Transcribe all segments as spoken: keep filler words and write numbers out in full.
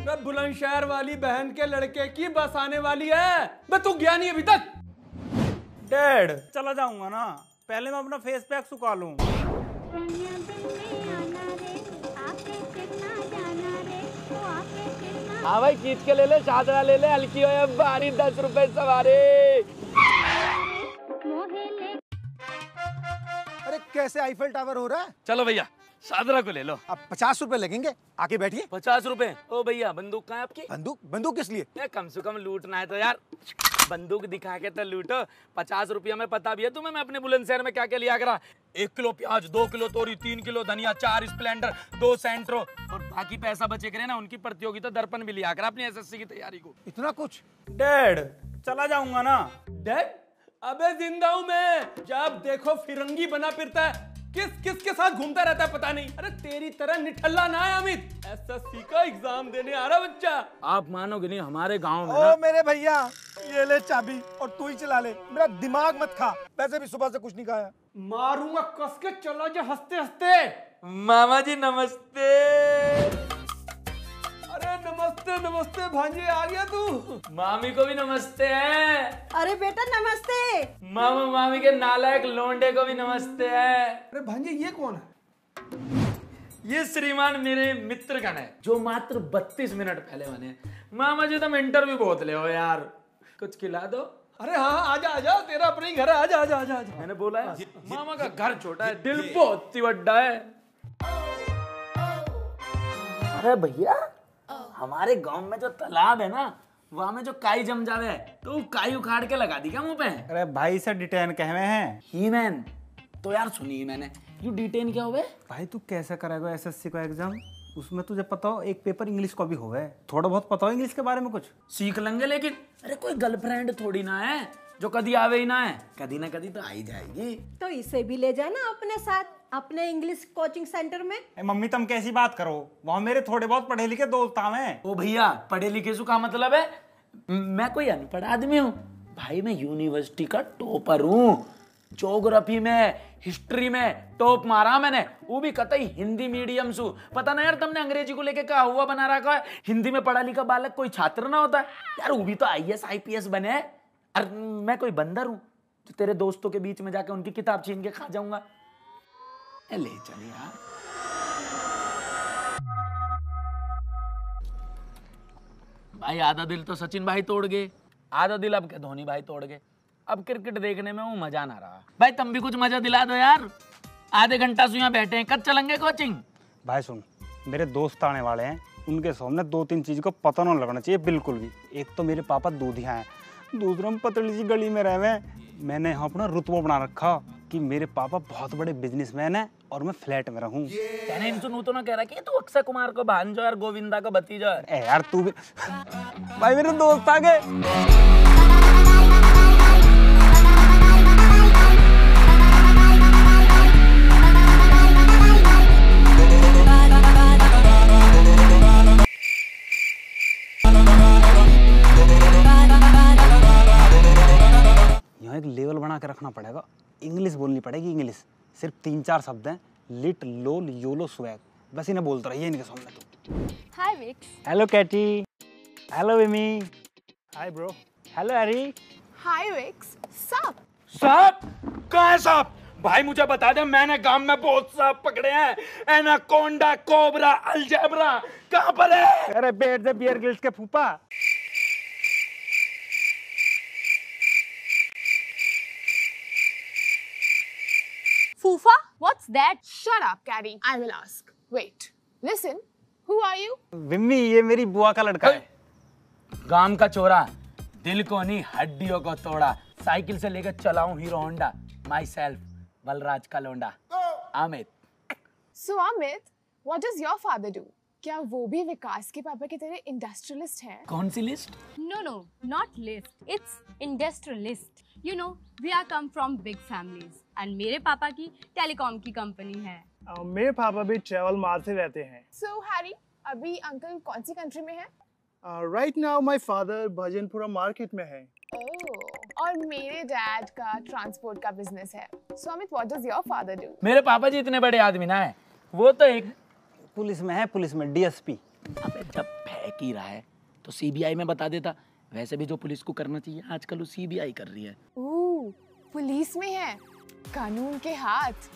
बुलंदशहर वाली बहन के लड़के की बस आने वाली है। बे तू गया नहीं अभी तक? डैड चला जाऊंगा ना, पहले मैं अपना फेस पैक सुखा लूं। हाँ भाई खींच के ले ले, चादरा ले ले, हल्की हो या भारी, दस रुपए सवारी। अरे कैसे आईफल टावर हो रहा है? चलो भैया चादरा को ले लो। अब पचास रुपए लगेंगे, आके बैठिए। पचास रुपए? ओ भैया बंदूक कहाँ है आपकी? बंदूक? बंदूक किस लिए? कम से कम लूटना है तो यार बंदूक दिखा के तो लूटो। पचास रुपया में पता भी है तुम्हें मैं अपने बुलंदशहर में क्या क्या लिया करा। एक किलो प्याज, दो किलो तोरी, तीन किलो धनिया, चार स्प्लेंडर, दो सेंट्रो और बाकी पैसा बचे करे ना उनकी प्रतियोगिता दर्पण भी लिया करा अपनी एसएससी की तैयारी को। इतना कुछ? डैड चला जाऊंगा ना। डैड? अबे जिंदा हूं मैं, जब देखो फिरंगी बना फिरता है, किस किस के साथ घूमता रहता है पता नहीं। अरे तेरी तरह निठल्ला ना है अमित, एसएससी का एग्जाम देने आ रहा बच्चा। आप मानोगे नहीं हमारे गांव में ना। ओ मेरे भैया ये ले चाबी और तू ही चला ले, मेरा दिमाग मत खा। वैसे भी सुबह से कुछ नहीं खाया। मारूंगा कस के, चलो जो हंसते हंसते। मामा जी नमस्ते। अरे नमस्ते नमस्ते भांजे, आ गया तू? मामी को भी नमस्ते है। अरे बेटा नमस्ते। मामा मामी के नालायक लोंडे को भी नमस्ते है। अरे भांजे ये कौन है? ये श्रीमान मेरे मित्र गण है जो मात्र बत्तीस मिनट पहले बने। मामा जी तुम इंटरव्यू बहुत ले हो यार, कुछ खिला दो। अरे हाँ आजा आजा, तेरा अपना ही घर है, आजा आजा आजा आजा। मैंने बोला है मामा का घर छोटा है, दिल बहुत ही बड़ा है। अरे भैया हमारे गांव में जो तालाब है ना, वहां में जो काई जम जावे तो वो काई उखाड़ के लगा दी क्या मुंह पे? अरे भाई से डिटेन कहवे हैं। ही मैन तो यार सुनिए मैंने, यू डिटेन क्या हुए? भाई तू कैसे करेगा एसएससी का एग्जाम? उसमें तुझे पता हो एक पेपर इंग्लिश का भी होवे, थोड़ा बहुत पता हो इंग्लिश के बारे में कुछ? सीख लेंगे लेकिन अरे कोई गर्लफ्रेंड थोड़ी ना है जो कभी आवे ही ना है, कभी ना कभी तो आ ही जाएगी। तो इसे भी ले जाना अपने साथ, अपने इंग्लिश कोचिंग सेंटर में। ए मम्मी तुम कैसी बात करो, वहाँ मेरे थोड़े बहुत पढ़े लिखे दोस्त हैं। ओ भैया पढ़े लिखे से का मतलब है? मैं कोई अनपढ़ आदमी हूँ भाई, मैं यूनिवर्सिटी का टॉपर हूँ। ज्योग्राफी में, हिस्ट्री में टॉप मारा मैंने, वो भी कतई हिंदी मीडियम से। पता ना यार तुमने अंग्रेजी को लेके क्या हुआ बना रखा है। हिंदी में पढ़ा लिखा बालक कोई छात्र ना होता है यार, वो भी तो आईएएस आईपीएस बने। और मैं कोई बंदर हूँ तो तेरे दोस्तों के बीच में जाके उनकी किताब छीन के खा जाऊंगा? ले चल यार। भाई आधा दिल तो सचिन भाई तोड़ गए, आधा दिल अब के धोनी भाई तोड़ गए। अब क्रिकेट देखने में वो मजा ना रहा। भाई तुम भी कुछ मजा दिला दो यार, आधे घंटा से यहाँ बैठे हैं, कब चलेंगे कोचिंग? भाई सुन, मेरे दोस्त आने वाले हैं, उनके सामने दो तीन चीज को पता ना लगना चाहिए बिल्कुल भी। एक तो मेरे पापा दूधिया हैं, दूसरा हम पतली सी गली में रहे। मैंने यहाँ अपना रुतबा बना रखा कि मेरे पापा बहुत बड़े बिजनेसमैन हैं और मैं फ्लैट में रहूं। कहने इन सुनू तो ना कह रहा कि तू अक्षय कुमार को भांजो और गोविंदा को भतीजो है। ए यार तू भी भाई मेरे दोस्त आ गए। यहाँ एक लेवल बना के रखना पड़ेगा, इंग्लिश बोलनी पड़ेगी। इंग्लिश सिर्फ तीन चार शब्द हैं, लिट लोल योलो स्वैग, बस इन्हें बोलता रहिए इनके सामने। तो hi Wix. Hello Katie. Hello Vimy. Hi bro. Hello Harry. Hi Wix. सांप। सांप? कहाँ है सांप? भाई मुझे बता दे, मैंने गांव में बहुत सांप पकड़े हैं, एनाकोंडा, कोबरा, अलजेब्रा, कहाँ पर है? अरे पेट से बियर गिल्स के फूफा। Fufa? What's that? Shut up, Carrie. I will ask. Wait. Listen. Who are you? Vimmi, ये मेरी बुआ का लड़का है। गांव का चोरा, दिल को नहीं हड्डियों को तोड़ा, साइकिल से लेकर चलाऊं Hero Honda, myself Balraj का लोंडा, Amit. So Amit, what does your father do? क्या वो भी विकास के पापा की तरह इंडस्ट्रियलिस्ट है? कौन सी list? No, no, not list. It's industrialist. You know, we are come from big families. And मेरे पापा की टेलीकॉम की कंपनी है। uh, मेरे पापा भी ट्रेवल मार से रहते हैं। So Harry, अभी अंकल कौन सी कंट्री में है? Right now my father Bhajanpura market में है। Oh, और मेरे डैड का ट्रांसपोर्ट का बिजनेस है। So Amit, what does your father do? मेरे पापा जी इतने बड़े आदमी ना है, वो तो एक पुलिस में है, पुलिस में डीएसपी। अबे जब फेंक ही रहा है तो सीबीआई में बता देता। वैसे भी जो पुलिस को करना चाहिए आजकल वो सीबीआई कर रही है। ओह, पुलिस में है, कानून के हाथ।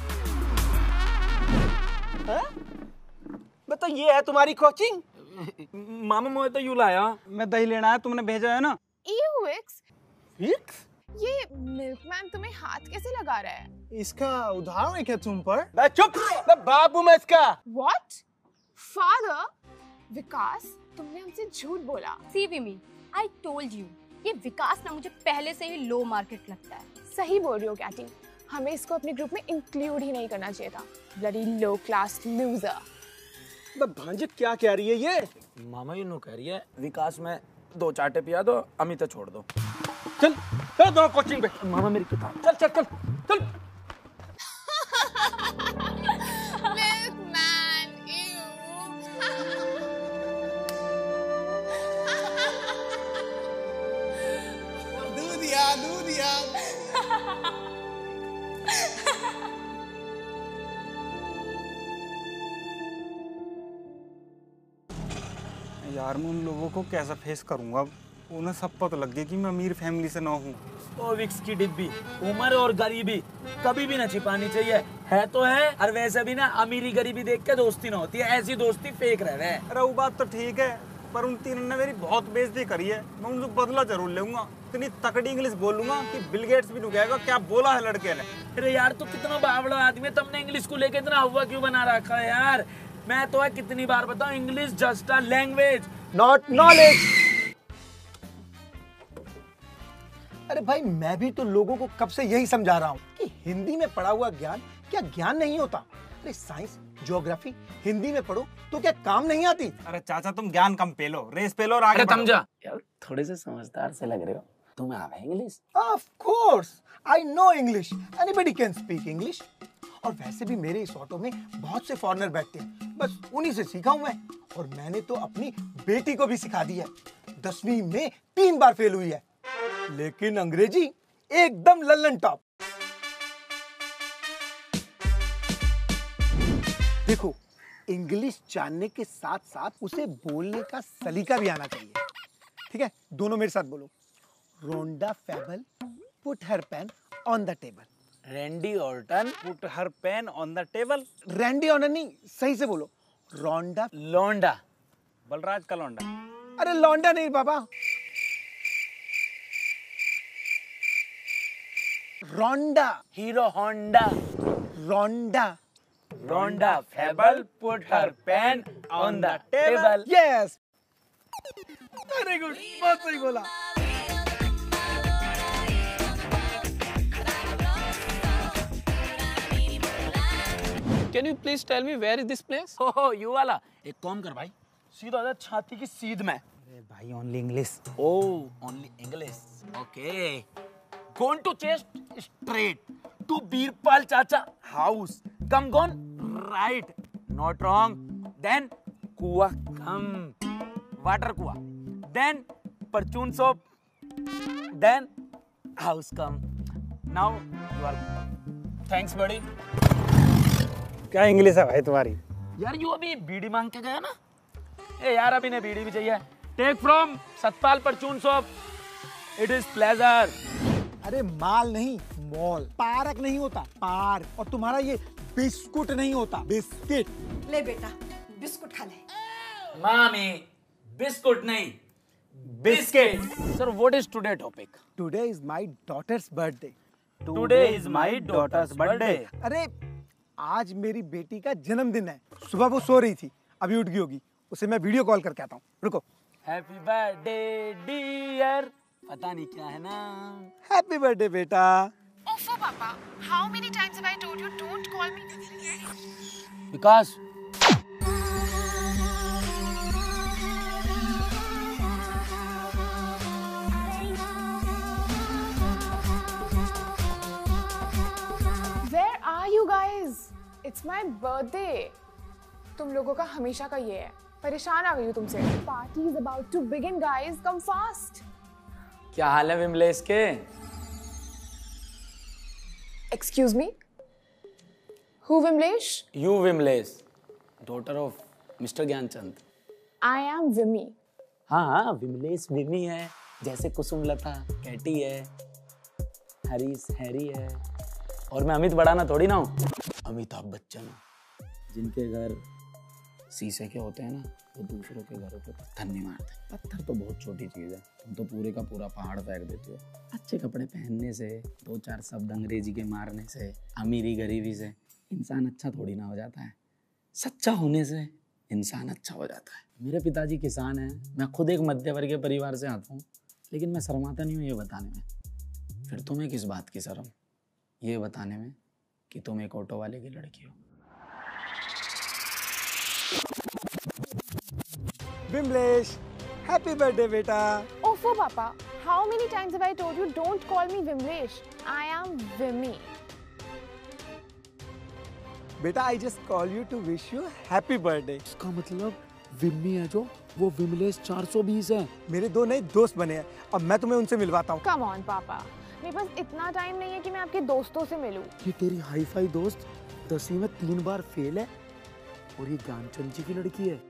मतलब ये है तुम्हारी कोचिंग? मामा मोए तो यूं लाया। मैं दही लेना है, तुमने भेजा है ना। Ew, Wix, fix? ये मिल्कमैन तुम्हें हाथ कैसे लगा रहा है? इसका उदाहरण है क्या तुम पर? मैं चुप, मैं बाप हूँ मैं इसका। What? Father? विकास, तुमने हमसे झूठ बोला। See Vimy, I told you, ये विकास ना मुझे पहले से ही लो मार्केट लगता है। सही बोल रही हो कैटी, हमें इसको अपने ग्रुप में इंक्लूड ही नहीं करना चाहिए था। Bloody low class loser. मैं भांजे क्या कह रही है ये? मामा यूं कह रही है विकास में दो चाटे पिया दो, अमित छोड़ दो। चल चल दोनों कोचिंग पे। मामा मेरी किताब। चल चल चल चल। Milkman, ew. दूधिया दूधिया। यार मैं उन लोगों को कैसा फेस करूंगा? उन्हें सब पता लग गया कि मैं अमीर फैमिली से ना हूँ। ओ विक्स की डिब्बी, उम्र और गरीबी कभी भी ना छिपानी चाहिए। है तो है, और वैसे भी ना अमीरी गरीबी देख के दोस्ती ना होती है, ऐसी दोस्ती फेक रहे। अरे वो बात तो ठीक है, पर उन तीनों ने मेरी बहुत बेइज्जती करी है। मैं उनसे बदला जरूर लूंगा। इतनी तकड़ी इंग्लिश बोलूंगा कि बिल गेट्स भी नुकेगा क्या बोला है लड़के ने। अरे यार तू कितना बावड़ा आदमी है, तुमने इंग्लिश को लेके इतना हवा क्यों बना रखा है यार? मैं तो है कितनी बार बताऊं, English just a language not knowledge. अरे भाई मैं भी तो लोगों को कब से यही समझा रहा हूँ कि हिंदी में पढ़ा हुआ ज्ञान क्या ज्ञान नहीं होता। अरे साइंस ज्योग्राफी हिंदी में पढ़ो तो क्या काम नहीं आती? अरे चाचा तुम ज्ञान कम पेलो, रेस पेलो और आगे अरे बढ़ो। समझा यार, थोड़े से समझदार से लग रहे हो। तुम्हें आवे English? Of course I know English, anybody can speak English. और वैसे भी मेरे इस ऑटो में बहुत से फॉरेनर बैठते हैं, बस उन्हीं से सीखा हूं मैं। और मैंने तो अपनी बेटी को भी सिखा दी है। दसवीं में तीन बार फेल हुई है, लेकिन अंग्रेजी एकदम लल्लन टॉप। देखो, इंग्लिश जानने के साथ साथ उसे बोलने का सलीका भी आना चाहिए। ठीक है, दोनों मेरे साथ बोलो। Rhonda fable put her pen on the table. Randy Orton put her pen on the table. Randy Orton नहीं, सही से बोलो। रोंडा। लौंडा। बलराज का लौंडा। अरे लौंडा नहीं बाबा, Rhonda. Hero Honda. Rhonda. Rhonda fable put her pen on the table. Yes, very good, बहुत सही बोला। Can you please tell me where is this place? ओहो यू वाला, एक काम कर भाई, सीधा जा छाती की सीध में। अरे भाई only English. Oh, only English. Okay. Going to chest straight to Birpal Chacha house. Come gone right. Not wrong. Then Kua come. Water Kua. Then Perchun soap. Then house come. Now you are. Thanks buddy. क्या English है भाई तुम्हारी? यार you अभी बीड़ी मांग के गया ना? ए यार अभी ने बीड़ी भी चाहिए। Take from सतपाल परचून सोप। It is pleasure. अरे माल नहीं, मॉल। पार्क नहीं होता, पार्क। और तुम्हारा ये बिस्कुट नहीं होता, बिस्किट। ले बेटा बिस्कुट खा ले। मामी बिस्कुट नहीं, biscuit. Sir what is today topic? Today is my daughter's birthday. Today is my daughter's birthday. अरे आज मेरी बेटी का जन्मदिन है। सुबह वो सो रही थी, अभी उठ गई होगी। उसे मैं वीडियो कॉल करके आता हूँ, रुको। Happy birthday dear. पता नहीं क्या है ना। हैप्पी बर्थडे बेटा। Ofo, Papa, how many times have I told you don't call me? Vikas Where are you guys? It's my birthday. तुम लोगों का हमेशा का ये है। परेशान आ गई हूँ तुमसे। Party is about to begin, guys. Come fast. क्या हाल है विमलेश के? Excuse me? Who Vimlesh? You Vimlesh, daughter of mister Gyanchand. I am Vimy. हाँ हाँ विमलेश विमी है, जैसे कुसुमलता कैटी है, हरीश हैरी है, और मैं अमित बड़ाना थोड़ी ना हूँ, अमिताभ बच्चन हूँ। जिनके घर शीशे के होते हैं ना, वो दूसरों के घरों पे पत्थर नहीं मारते। पत्थर तो बहुत छोटी चीज़ है, तुम तो पूरे का पूरा पहाड़ फेंक देते हो। अच्छे कपड़े पहनने से, दो चार शब्द अंग्रेजी के मारने से, अमीरी गरीबी से इंसान अच्छा थोड़ी ना हो जाता है। सच्चा होने से इंसान अच्छा हो जाता है। मेरे पिताजी किसान हैं, मैं खुद एक मध्य वर्गीय परिवार से आता हूँ, लेकिन मैं शर्माता नहीं हूँ ये बताने में। फिर तुम्हें किस बात की शर्म ये बताने में कि तुम एक ऑटो वाले की लड़की हो। विमलेश, हैप्पी बर्थडे बेटा। Ofo Papa, how many times have I told you don't call me Vimlesh? I am Vimy. बेटा I just call you to wish you happy birthday. इसका मतलब विम्मी है जो, वो विमलेश चार सौ बीस है। मेरे दो नए दोस्त बने हैं, अब मैं तुम्हें उनसे मिलवाता हूँ। Come on Papa, मेरे पास इतना टाइम नहीं है कि मैं आपके दोस्तों से मिलूं। ये तेरी हाई फाई दोस्त दसवीं में तीन बार फेल है, और ये ज्ञानचंद जी की लड़की है।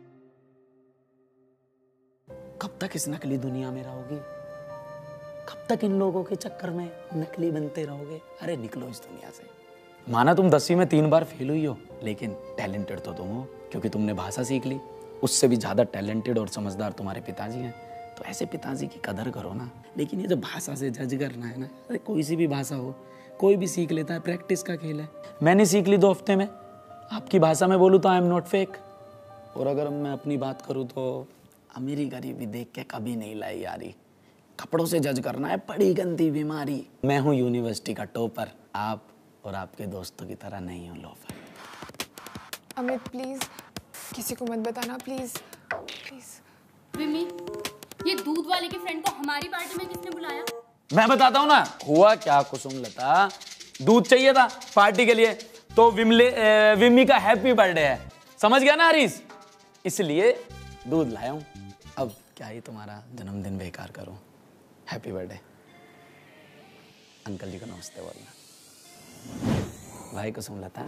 कब तक इस नकली दुनिया में रहोगी? कब तक इन लोगों के चक्कर में नकली बनते रहोगे? अरे निकलो इस दुनिया से। माना तुम दसवीं में तीन बार फेल हुई हो, लेकिन टैलेंटेड तो तुम हो, क्योंकि तुमने भाषा सीख ली। उससे भी ज्यादा टैलेंटेड और समझदार तुम्हारे पिताजी हैं। तो ऐसे पिताजी की कदर करो ना। लेकिन ये जो भाषा से जज करना है ना, अरे कोई सी भी भाषा हो, कोई भी सीख लेता है, प्रैक्टिस का खेल है। मैंने सीख ली दो हफ्ते में। आपकी भाषा में बोलूँ तो आई एम नॉट फेक। और अगर मैं अपनी बात करूँ तो अमीरी गरीबी देख के कभी नहीं लाई यारी। कपड़ों से जज करना है बड़ी गंदी बीमारी। मैं हूँ यूनिवर्सिटी का टॉपर, आप और आपके दोस्तों की तरह नहीं हूँ लोफर। अमित प्लीज किसी को मत बताना, प्लीज प्लीज। विमी, ये दूध वाले के फ्रेंड को हमारी पार्टी में किसने बुलाया? मैं बताता हूँ ना हुआ क्या। कुसुमलता, दूध चाहिए था पार्टी के लिए, तो विमले विमी का हैप्पी बर्थडे है, समझ गया ना हरीश, इसलिए दूध लाया हूँ। अब क्या ही तुम्हारा जन्मदिन बेकार करूँ। Happy birthday. अंकल जी को नमस्ते बोलना। भाई कुसुमलता,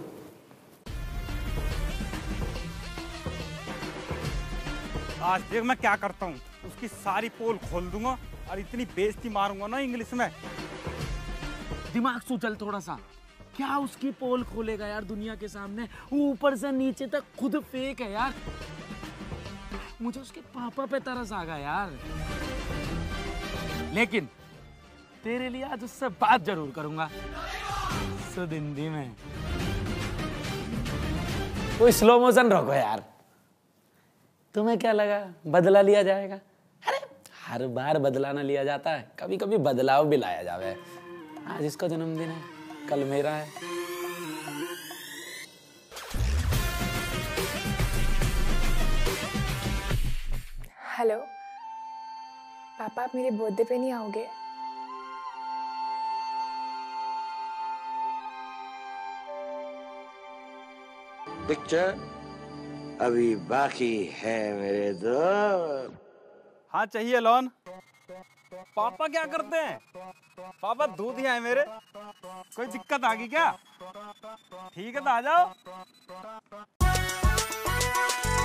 आज देख मैं क्या करता हूँ। उसकी सारी पोल खोल दूंगा और इतनी बेइज्जती मारूंगा ना इंग्लिश में। दिमाग से चल थोड़ा सा। क्या उसकी पोल खोलेगा यार दुनिया के सामने? ऊपर से नीचे तक खुद फेक है यार। मुझे उसके पापा पे तरस आ गया यार। लेकिन तेरे लिए आज उससे बात जरूर करूंगा शुद्ध हिंदी में। कोई स्लो मोशन रखो यार। तुम्हें क्या लगा बदला लिया जाएगा? अरे हर बार बदला ना लिया जाता है, कभी कभी बदलाव भी लाया जावे। आज इसका जन्मदिन है, कल मेरा है। हेलो पापा, आप मेरे बर्थडे पे नहीं आओगे? पिक्चर अभी बाकी है मेरे दोस्त। हाँ चाहिए लोन। पापा क्या करते हैं? पापा दूध ही आए मेरे। कोई दिक्कत आ गई क्या? ठीक है तो आ जाओ।